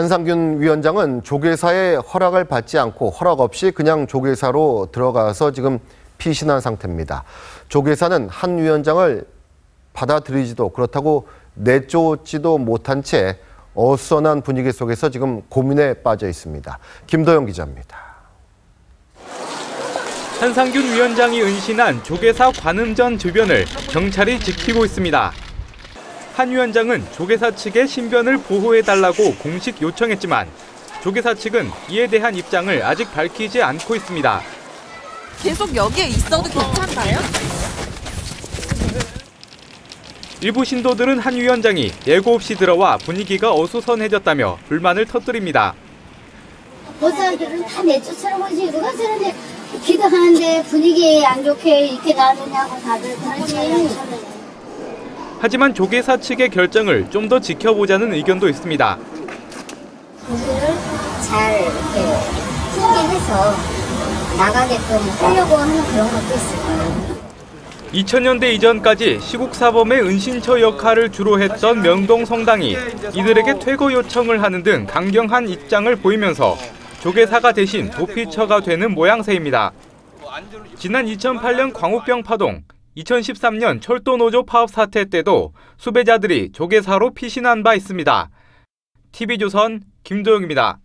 한상균 위원장은 조계사의 허락을 받지 않고 허락 없이 그냥 조계사로 들어가서 지금 피신한 상태입니다. 조계사는 한 위원장을 받아들이지도 그렇다고 내쫓지도 못한 채 어수선한 분위기 속에서 지금 고민에 빠져 있습니다. 김도영 기자입니다. 한상균 위원장이 은신한 조계사 관음전 주변을 경찰이 지키고 있습니다. 한 위원장은 조계사 측의 신변을 보호해달라고 공식 요청했지만 조계사 측은 이에 대한 입장을 아직 밝히지 않고 있습니다. 계속 여기에 있어도 괜찮나요? 일부 신도들은 한 위원장이 예고 없이 들어와 분위기가 어수선해졌다며 불만을 터뜨립니다. 보살들은 다 내쫓으라고 하지 누가 저런데 기도하는데 분위기 안 좋게 이렇게 놔두냐고 다들 그러지. 하지만 조계사 측의 결정을 좀 더 지켜보자는 의견도 있습니다. 분위기를 잘 이렇게 풀게해서 나가게끔 하려고 하는 그런 것도 있을 거예요. 2000년대 이전까지 시국사범의 은신처 역할을 주로 했던 명동 성당이 이들에게 퇴거 요청을 하는 등 강경한 입장을 보이면서 조계사가 대신 도피처가 되는 모양새입니다. 지난 2008년 광우병 파동, 2013년 철도노조 파업 사태 때도 수배자들이 조계사로 피신한 바 있습니다. TV조선 김도영입니다.